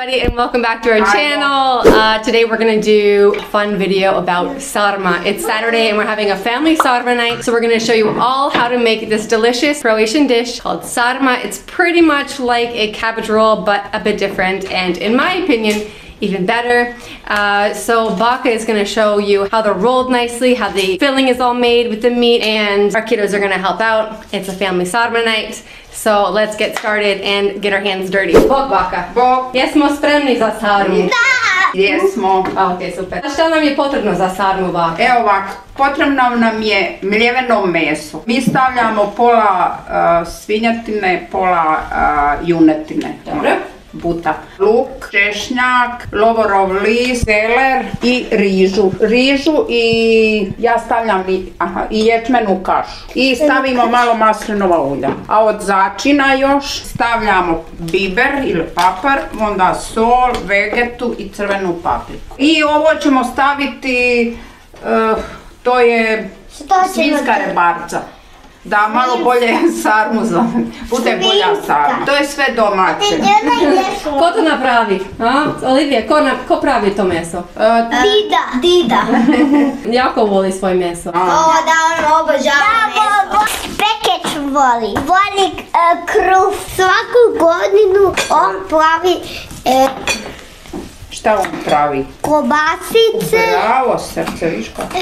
Everybody, and welcome back to our channel. Today we're gonna do a fun video about sarma. It's Saturday and we're having a family sarma night, so we're gonna show you all how to make this delicious Croatian dish called sarma. It's pretty much like a cabbage roll, but a bit different, and in my opinion, even better. So Baka is gonna show you how they're rolled nicely, how the filling is all made with the meat, and our kiddos are gonna help out. It's a family sarma night. So let's get started and get our hands dirty. Bok, Baka. Bok. Jesmo spremni za sarmu? Da! Jesmo. Ok, super. Šta nam je potrebno za sarmu, Baka? Evo ovako, potrebno nam je mljeveno meso. Mi stavljamo pola svinjetine, pola junetine. Dobro. Buta. Luk, češnjak, lovorov list, seler i rižu i ja stavljam i ječmenu kašu. I stavimo malo maslinova ulja. A od začina još stavljamo biber ili papar, onda sol, vegetu i crvenu papriku. I ovo ćemo staviti, to je svinjska rebarca. Da malo bolje sarmu bude bolja sarma. To je sve domaće. Ko to napravi? Olivije, ko pravi to meso? Dida. Jako voli svoje meso. O, da, on obožava meso. Pekeć voli. Voli kruh. Svaku godinu on pravi Šta on pravi? kobasice. Bravo, srce, viš kako.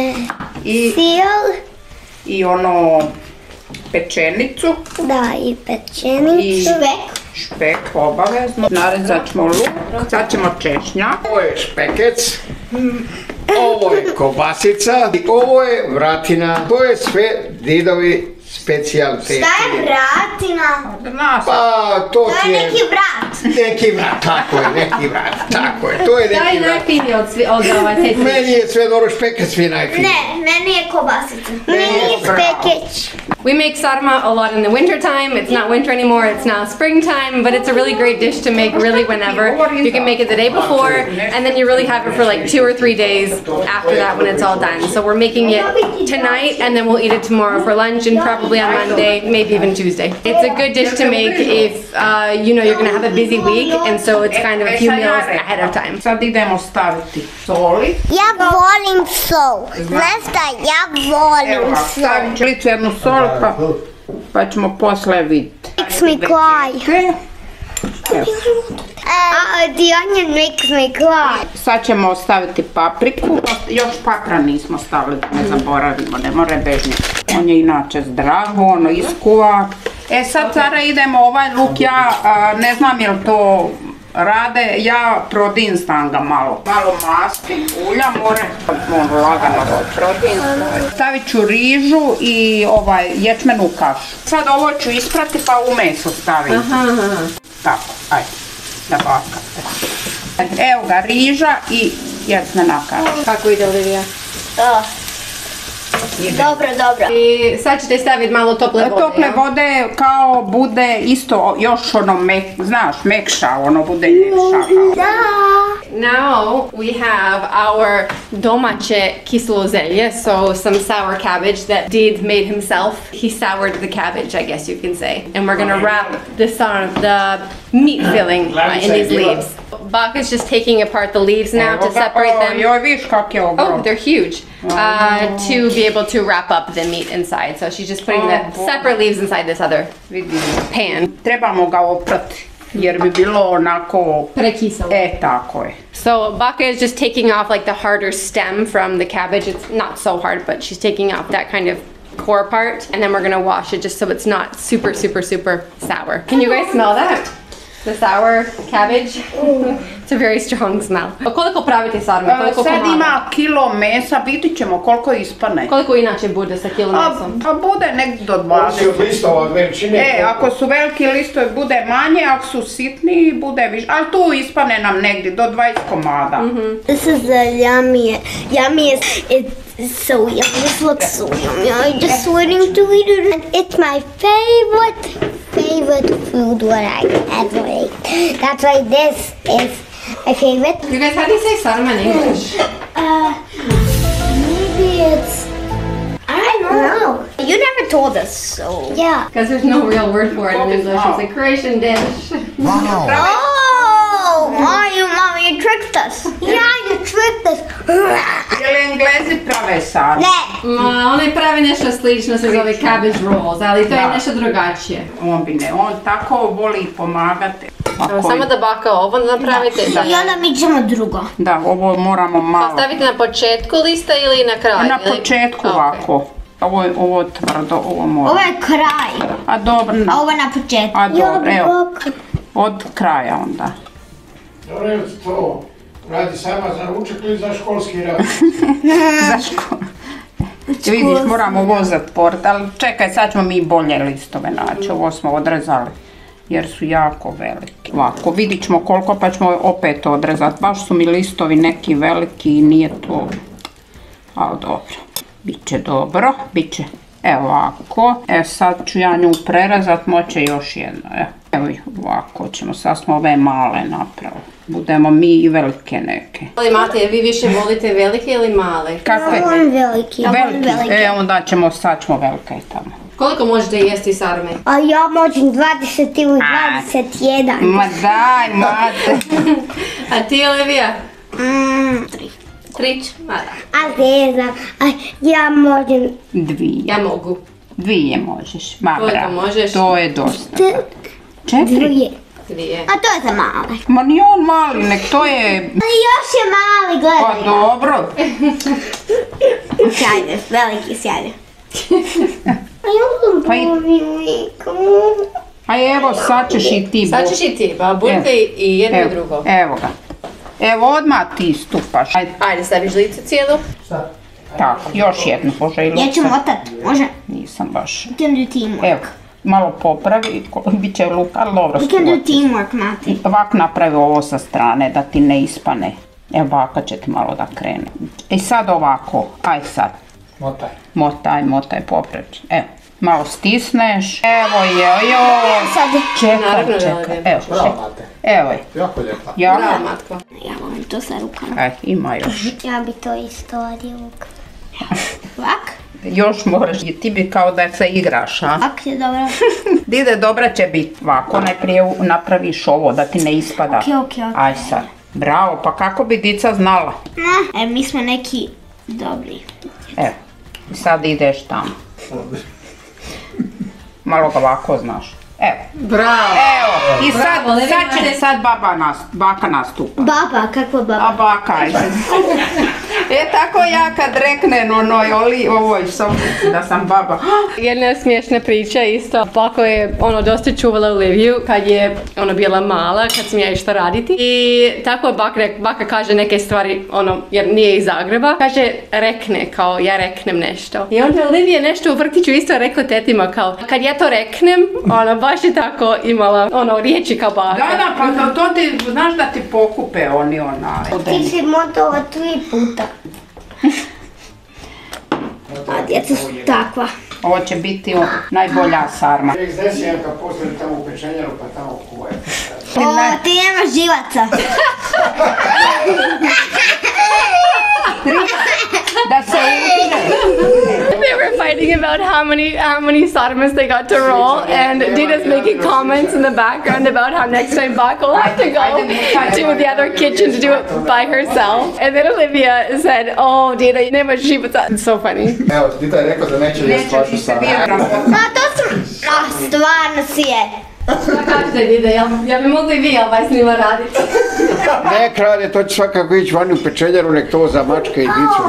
Sir. I ono pečenicu. Da, i pečenicu. Špek obavezno. Narezat ćemo luk. Sad ćemo češnjak. Ovo je špekec. Ovo je kobasica. I ovo je vratina. To je sve didovi specijaliteti. Šta je vratina? Pa to ti je... Neki vrat. Neki vrat, tako je, neki vrat. Tako je, to je neki vrat. Šta je najfiniji od te tri? Meni je sve dobro, špekec mi je najfiniji. Ne, meni je kobasica. Meni je pekeć. We make sarma a lot in the winter time. It's not winter anymore, it's now springtime, but it's a really great dish to make really whenever. You can make it the day before, and then you really have it for like 2 or 3 days after that when it's all done. So we're making it tonight, and then we'll eat it tomorrow for lunch, and probably on Monday, maybe even Tuesday. It's a good dish to make if you know you're gonna have a busy week, and so it's kind of a few meals ahead of time. Sad idemo staviti soli. Ja volim sol. Znaš da ja volim sol. Stavit ću licu jednu sol pa ćemo posle vidjeti. Makes me cry. The onion makes me cry. Sad ćemo staviti papriku. Još papra nismo stavili, da ne zaboravimo, ne more bežnje. On je inače zdrav, ono iskuva. Sad Cara idemo ovaj luk, ja ne znam jel to rade, ja prodinstam ga malo. Malo masti, ulja, more lagano prodinstam. Stavit ću rižu i ječmenu kašu. Sad ovo ću isprati pa u meso staviti. Tako, ajde, da bakate. Evo ga, riža i ječmena kaša. Kako ide, Olivija? Dobro. I sad ćete staviti malo tople vode. Tople vode kao bude isto još ono, znaš, mekša, ono bude ljepša. Now we have our domaće kiselo zelje, so some sour cabbage that Dede made himself. He soured the cabbage, I guess you can say. And we're gonna wrap the meat filling in these leaves. Baka's just taking apart the leaves now to separate them. Joj, viš kak je ogrom. Oh, they're huge. To be able to wrap up the meat inside. So she's just putting the separate leaves inside this other pan. Trebamo ga oprati, jer bi bilo onako... Prekiselo. Tako je. So Baka is just taking off like the harder stem from the cabbage. It's not so hard, but she's taking off that kind of core part. And then we're gonna wash it just so it's not super, super, super sour. Can you guys smell that? The sour cabbage. It's a very strong smell. Koliko pravite sarme? Sad ima kilo mesa, vidit ćemo koliko ispane. Koliko inače bude sa kilo mesom? Pa bude negdje do 20. Znači od listova veličine. Ako su veliki listovi bude manje, ako su sitni bude više. Ali tu ispane nam negdje do 20 komada. This is yummy. Yummy is so yummy. This looks so yummy. I'm just waiting to eat it. And it's my favorite food what I ever ate. That's why this is my favorite. You guys, how do you say sarma in English? Maybe it's... I don't know. You never told us, so... Yeah. Because there's no real word for it in English. It's a Croatian dish. Wow. Oh! Jel Englezi prave sarmu? Ne. Oni pravi nešto slično, se zove cabbage rolls, ali to je nešto drugačije. On bi ne, on tako voli pomagati. Samo da Baka ovo napravite. I onda mi ćemo drugo. Da, ovo moramo malo. Stavite na početku lista ili na kraju? Na početku ovako. Ovo je tvrdo, ovo mora. Ovo je kraj. A dobro. A ovo na početku. A dobro, evo. Od kraja onda. Dobro je to. Radi sama za ručak ili za školski rad? Za školu. Vidiš, moramo vozat port, ali čekaj, sad ćemo mi bolje listove naći. Ovo smo odrezali jer su jako veliki. Ovako, vidit ćemo koliko pa ćemo opet odrezati. Baš su mi listovi neki veliki i nije to. Ali dobro. Biće dobro, biće. Evo ovako. Sad ću ja nju prerezat, moće još jedno. Evo ovako ćemo, sad smo ove male napravili. Budemo mi i velike neke. Ali Mate, vi više volite velike ili male? Kakve? Ovo je veliki. Veliki. Onda ćemo, sad ćemo velike i tamo. Koliko možete jesti sarme? A ja možem 20 ili 21. Ma daj, Mate. A ti, Olivija? 3. 3? Ma da. A ne znam. Ja možem 2. Ja mogu. 2 možeš. Ma Koliko bravo. možeš? To je dosta. 4? 2. 2. A to je za male. Ma nije on mali, nek to je... Ali još je mali, gledaj. Pa dobro. Sjajno, veliki sjajno. Pa evo, sad ćeš i ti. Sad ćeš i ti, pa budete i jedno i drugo. Evo ga. Evo, odmah ti stupaš. Ajde, staviš licu cijelu. Tako, još jednu, Bože i Ja ću motat, može? Nisam baš. We can do teamwork. Evo, malo popravi, bit će luk, ali dobro. We can do teamwork, Mati. Ovako napravi ovo sa strane, da ti ne ispane. Evo, Baka će ti malo da krene. I sad ovako, aj sad. Motaj. Motaj, popravić. Evo, malo stisneš. Evo je, joj. Čekaj. Evo, evo je. Jako lijepa. Bravo, Matko. Ja volim to sa rukama. Ima još. Ja bi to isto radio rukama. Ovak? Još moraš, ti bi kao da se igraš, a? Ovak je dobro. Dide, dobra će biti ovako, najprije napraviš ovo da ti ne ispada. Okej. Aj sad. Bravo, pa kako bi dica znala? Mi smo neki dobri. Evo, sad ideš tamo. Malo ga ovako znaš. Evo. Bravo. Evo, i sad Baka nastupa. Baba, kakva baba? A Baka, ajde. Tako ja kad reknem ovoj sobici da sam baba. Jedna smiješna priča isto. Bako je dosta čuvala Oliviju kad je bila mala, kad sam ja išla raditi. I tako Baka kaže neke stvari, jer nije iz Zagreba. Kaže, rekne, kao ja reknem nešto. I onda Olivija nešto u vrtiću isto rekla tetima, kao kad ja to reknem, baš je tako imala riječi kao Baka. Da, pa to ti, znaš da ti pokupe oni Ti si motala 3 puta. A djeca su takva. Ovo će biti najbolja sarma. X10 postoji tamo u pečenjaru pa tamo kuvaj. Ti nemaš živaca. Da se They were fighting about how many sarmas they got to roll, and Dita's making comments in the background about how next time Baka will have to go to the other kitchen to do it by herself. And then Olivia said, "Oh, Dita, nema živaca." It's so funny. Evo, Dita je rekao da neće jesti vašu sarmu. To sam... stvarno si je. Šta kažete, Dita? Ja bi mogla i vi s njima raditi. Ne krade, to će svakako ići vani u pečenjaru, nek to za mačke i dicu.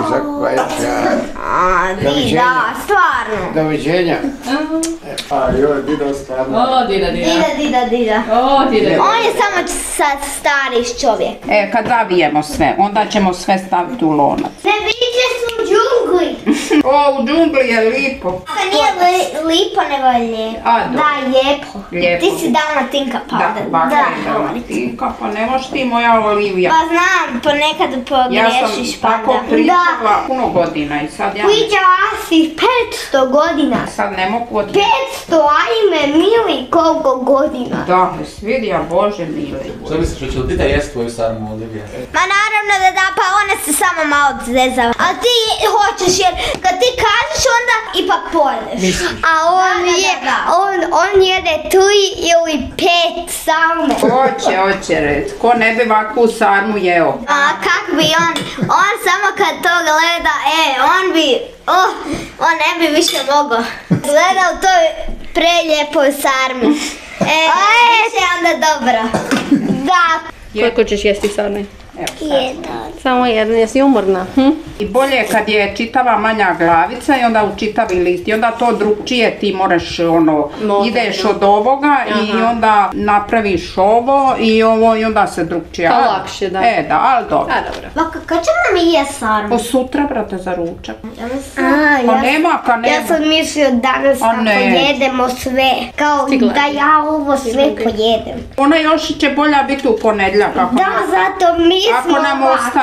Dida, stvarno. Doviđenja. Joj, Dida stvarno. O, Dita. Dida. O, Dita. On je samo stariš čovjek. Kad zavijemo sve, onda ćemo sve staviti u lonac. Ne vidiš u džungli. U džungli je lipo. To nije lipo, nego je lijepo. Da, lijepo. Ti si dalmatinka, powder. Da, Baka je dalmatinka, pa ne možeš ti moja Olivija. Pa znam, ponekad pogrešiš, pa da. Ja sam tako pričala puno godina i sad ja... Pričala si 500 godina. Sad ne mogu od... 500, ajme, mili, koliko godina. Da, svidija Bože mili. Što misliš, hoće li Dita jest tvoju sarmu, Olivija? Ma naravno da, pa ona se samo malo zezava. A ti hoćeš jer Kad ti kažeš onda ipak pojedeš. A on jede 3 ili 5 sarme. Hoće red. Ko ne bi ovakvu sarmu jeo? A kak bi on samo kad to gleda, on ne bi više mogao. Gleda u toj prelijepoj sarmi. Više je onda dobro. Da. Koliko ćeš jesti sarme? Jedan. Samo jedan, jesi umorna? I bolje je kad je čitava manja glavica i onda u čitavi list. I onda to drugčije ti moraš ideš od ovoga i onda napraviš ovo i ovo i onda se drugčije. To lakše, da. Da, ali dobro. Baka, kad ćemo mi je sarmu? Po sutra, brate, za ručak. Pa nema. Ja sam mislio danas kako jedemo sve. Kao da ja ovo sve pojedem. Ona još će bolja biti u ponedjeljak. Da, zato mi ako nam ostane.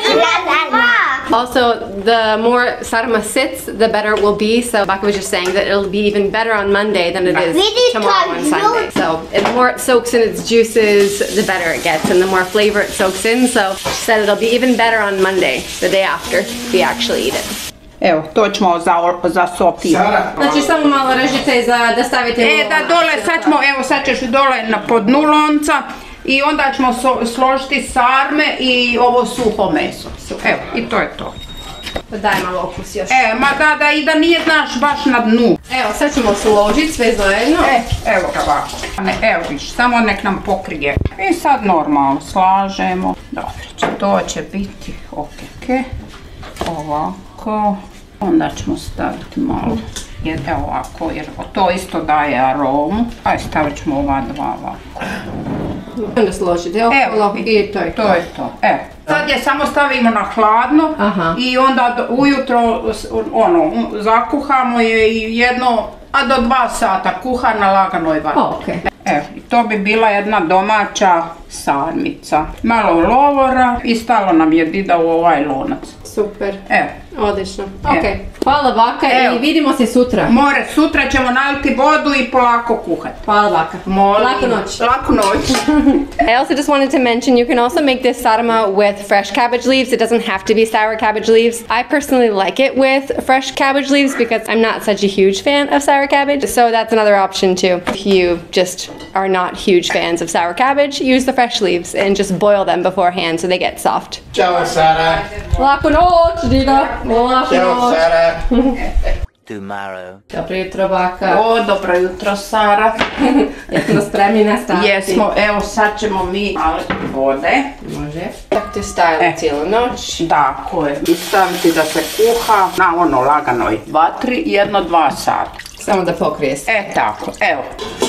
Also, the more sarma sits, the better it will be. So Baka was just saying that it'll be even better on Monday than it is tomorrow on Sunday. So the more it soaks in its juices, the better it gets, and the more flavor it soaks in. So she said it'll be even better on Monday, the day after we actually eat it. Evo, to ćemo za Sofiju. Znači samo malo režite da stavite da dole, sad ćeš dole po dnu lonca i onda ćemo složiti sarme i ovo suho meso. Evo, i to je to. Daj malo okus još. I da nije, znaš, baš na dnu. Evo, sad ćemo složiti sve zajedno. Evo ga ovako. Evo viš, samo nek nam pokrije. I sad normalno slažemo. Dobro, to će biti ok. Ovako. Onda ćemo staviti malo. Evo ovako, jer to isto daje aromu. Ajde, stavit ćemo ova dva ovako. Onda složiti, evo, i to je to. Sad je samo stavimo na hladno i onda ujutro zakuhamo je i jedno, do 2 sata kuha na laganoj vatri. Evo, to bi bila jedna domaća sarmica. Malo lovora i stalo nam je dida u ovaj lonac. Super. Evo. Odlično. Ok. Hvala Baka i vidimo se sutra. Sutra ćemo naliti vodu i polako kuhati. Hvala Baka. Laku noć. Laku noć. I also just wanted to mention you can also make this sarma with fresh cabbage leaves. It doesn't have to be sour cabbage leaves. I personally like it with fresh cabbage leaves because I'm not such a huge fan of sour cabbage. So that's another option too. If you just are not huge fans of sour cabbage, use the fresh leaves and just boil them beforehand so they get soft. Ciao Sara. Laku noć, Dida. Laku noć. Sara. Tomorrow. Dobro jutro, Baka. Dobro jutro, Sara. Jesmo spremni nastaviti? Jesmo, evo sad ćemo mi naliti vode. Može. Tako ti stavili cijelu noć. Tako je. I staviti da se kuha na laganoj vatri 1-2 sata. Samo da pokrije se. Tako, evo.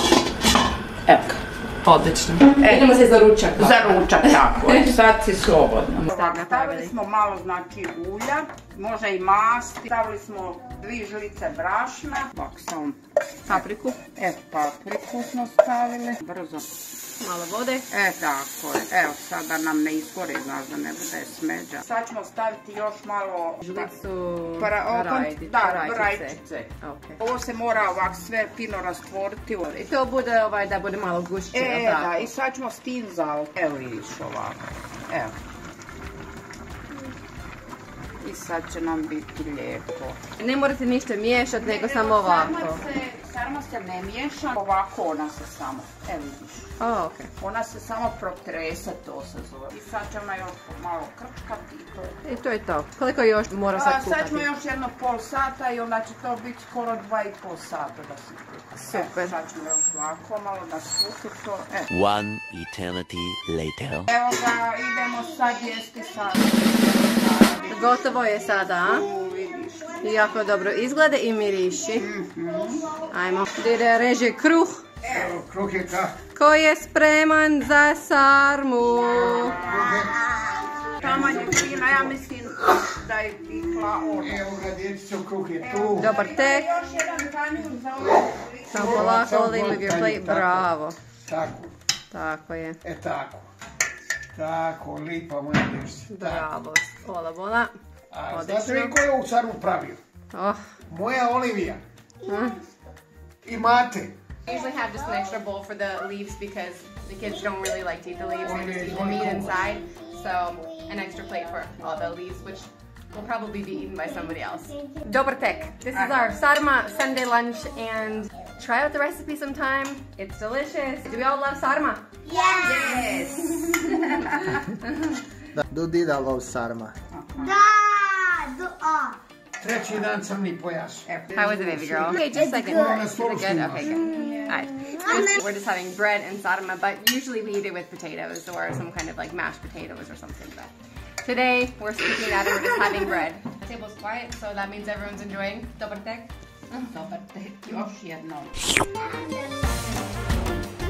Evo ga. Odlično. Idemo se za ručak. Za ručak, tako je. Sad si slobodno. Stavili smo malo, znači, ulja, može i masti. Stavili smo 2 žlice brašna. Ovako samo Papriku. Papriku smo stavili. Brzo. Malo vode. Tako je. Evo, sad da nam ne iskori, znaš da ne bude smeđa. Sad ćemo staviti još malo žlicu rajčice. Ovo se mora ovak sve fino rastvoriti. I to bude da bude malo gušće. Da, i sad ćemo s tim zaliti. Evo vidiš ovako. Evo. I sad će nam biti lijepo. Ne morate ništa miješati, nego samo ovako. Sarma se ne miješa, ovako ona se samo, evo vidiš. Ona se samo protrese, to se zove. I sad ćemo još malo krčkati i to je. I to je to. Koliko još mora sad kuhati? Sad ćemo još 1,5 sata i onda će to biti skoro 2,5 sata da se kuha. Super. Sad ćemo još ovako malo da suhi to. One eternity later. Evo ga, idemo sad jesti sad. Gotovo je sada, a? Jako dobro izgleda i miriši. Ajmo. Dida reže kruh. Evo, kruh je kak. Koji je spreman za sarmu. Taman je fina, ja mislim da je tikla ono. Evo ga, djecico, kruh je tu. Dobar tek. Još jedan kanjun za ovo. Samo polako leave your plate. Bravo. Tako. Tako je. Tako. Tako, lipa moja djecica. Bravo. Vola, vola. Znate li ko je ovu sarmu pravio? Moja Olivija. I mate. I usually have just an extra bowl for the leaves because the kids don't really like to eat the leaves, they just eat the meat inside. So an extra plate for all the leaves, which will probably be eaten by somebody else. Dobar tek. This is our sarma Sunday lunch, and try out the recipe sometime. It's delicious. Do we all love sarma? Yes. Do Dida love sarma? Treći dan crni pojas. How was it, baby girl? Okay, just a second. Is it good? Okay, good. Alright. We're just having bread and sarma, but usually we eat it with potatoes or some kind of like mashed potatoes or something. But today we're skipping that and we're just having bread. The table's quiet, so that means everyone's enjoying. Dobar tek. Dobar tek, još jednom.